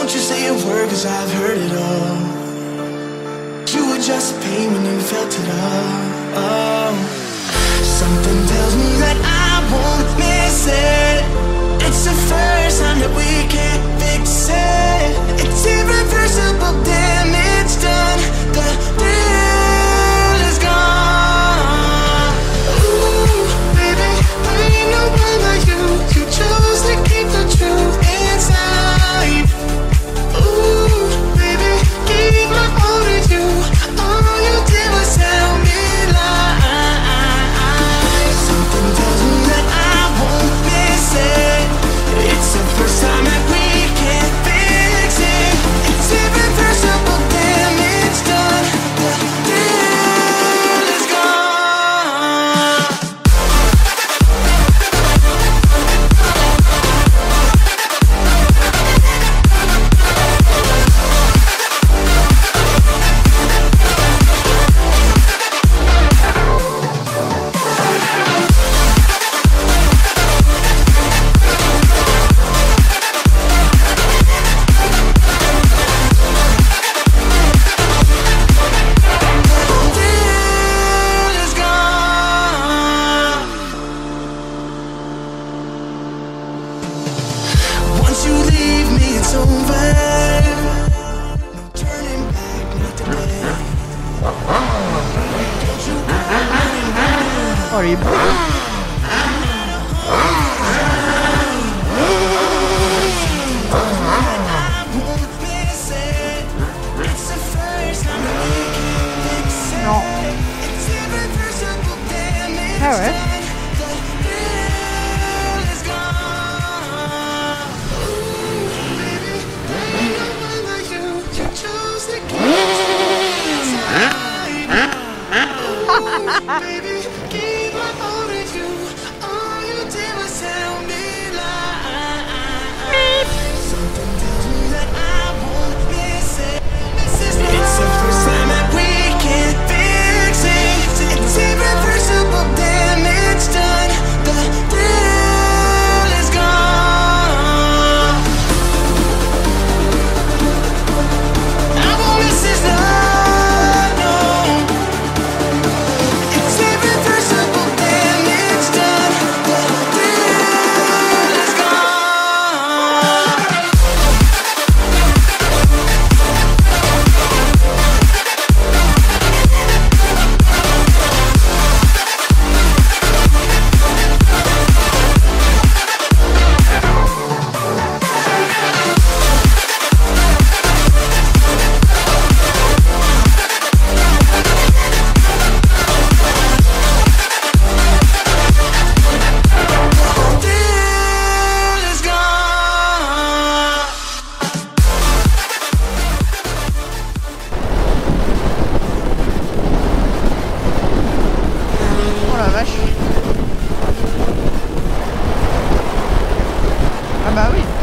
Don't you say a word, cause I've heard it all. You were just a pain when you felt it all. Something tells me that I won't miss it. It's the first time that we can't fix it. It's irreversible damage done. The thrill is gone. Ooh, baby, I ain't no one like you. You chose to keep the truth inside. Ooh, baby, keep my all to you. All you did was tell me lies. Something tells me that I won't miss it. It's the first time that we can't fix it. It's irreversible damage done. The thrill is gone. Once you leave me, it's over. No turning back, not today. Don't you go running back. Oh, les bruits. I won't miss it. It's the first time that we can't fix it. Non. It's irreversible damage Ah ouais. done. The thrill is gone. Ooh, baby, ain't no one like you. You chose to keep it inside. Ooh, baby, keep my all to you. All you did was tell me lies. Something tells me that I won't miss it. It's the first time that we can't fix it. It's irreversible damage done. The thrill is gone. I won't miss this love, no. It's irreversible damage done. The thrill is gone. Thrill is gone. Oh la vache. Ah bah oui.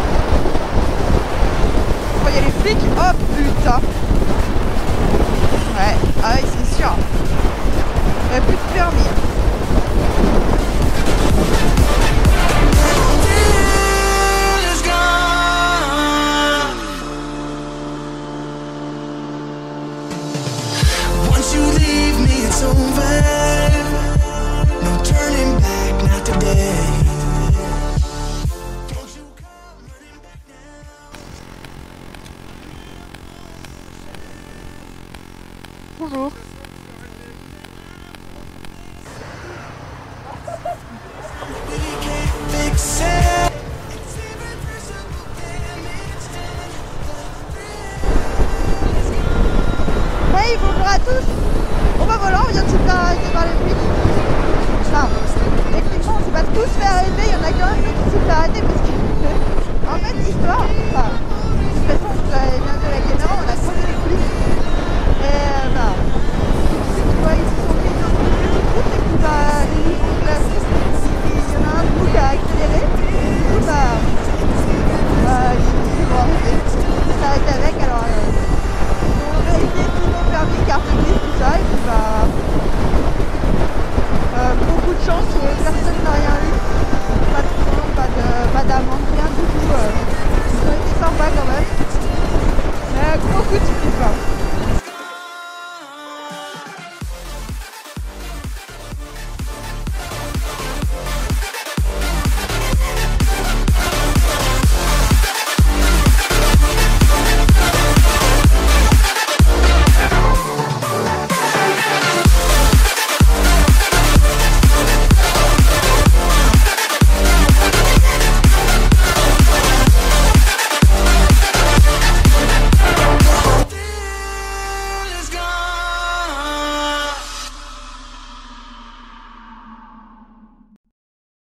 Oh, y a les flics. Oh putain. Ouais, ah oui, c'est sûr. Y a plus de permis. Thrill is gone. Once you leave me, it's over. No turning back, not today. Don't you come running back now. Bonjour. We can't fix it. It's irreversible damage done. The thrill is gone. Hey, bonjour à tous. Bon bah voilà, on vient de se faire arrêter par les flics. Enfin, techniquement on s'est pas tous fait arrêter, il y en a quand même une qui s'est fait arrêter parce que en fait l'histoire, enfin, de toute façon je l'avais bien vu à la caméra, on a croisé les flics.